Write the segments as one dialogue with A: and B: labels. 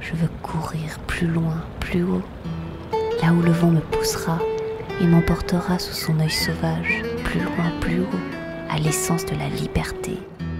A: Je veux courir plus loin, plus haut, là où le vent me poussera et m'emportera sous son œil sauvage, plus loin, plus haut, à l'essence de la liberté.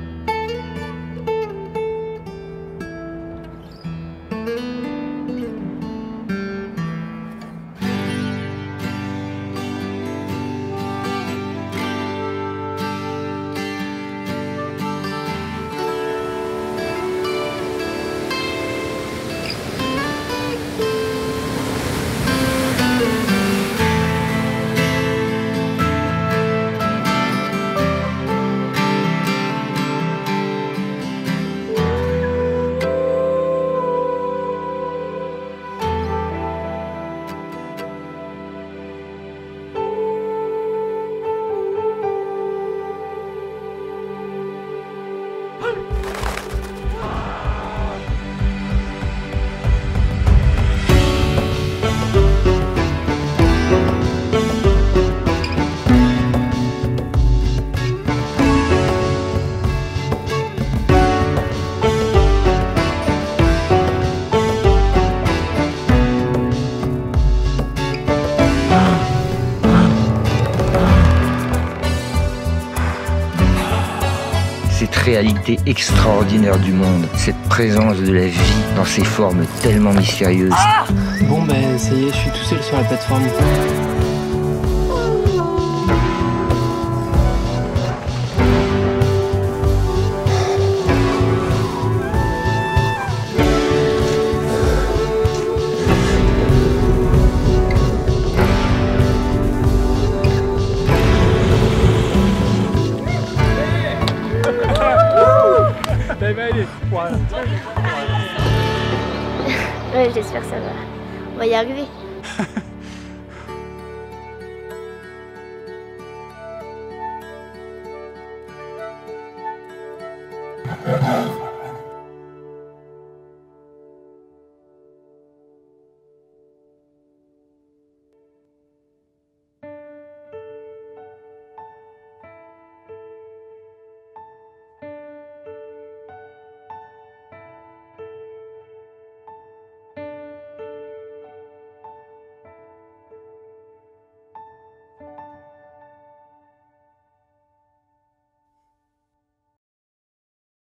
B: Cette réalité extraordinaire du monde, cette présence de la vie dans ses formes tellement mystérieuses.
C: Bon ben ça y est, je suis tout seul sur la plateforme.
D: Ouais, j'espère que ça va. On va y arriver.